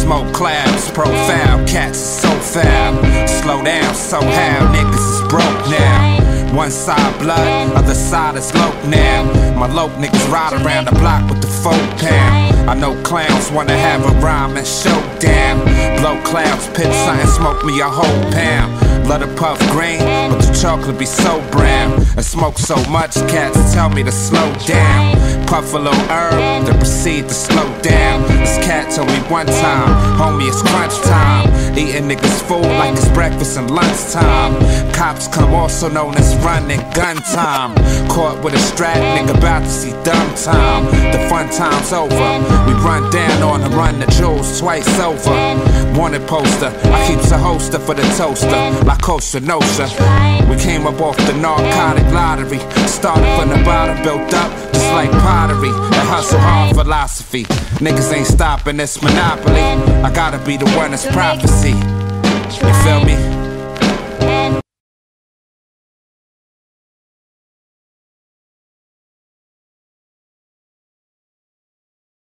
Smoke clouds, profile, cats is so foul. Slow down, so how niggas is broke now. One side blood, other side is loc now. My loc niggas ride around the block with the 4 pound. I know clowns wanna have a rhyme and showdown. Blow clouds, pitch something, smoke me a whole pound. Let her puff green, but the chocolate be so brown. And smoke so much, cats tell me to slow down. Puff a little herb, then proceed to slow down. This cat told me one time, homie, it's crunch time. Eating niggas food like it's breakfast and lunchtime. Cops come, also known as running gun time. Caught with a strap, nigga about to see dumb time. The fun time's over, we run down on the run the jewels twice over. Wanted poster, I keeps a holster for the toaster, like Costa Nostra. We came up off the narcotic lottery. Started from the bottom, built up just like pottery. That hustle hard philosophy. Niggas ain't stopping this monopoly. I gotta be the one that's prophecy. You feel me?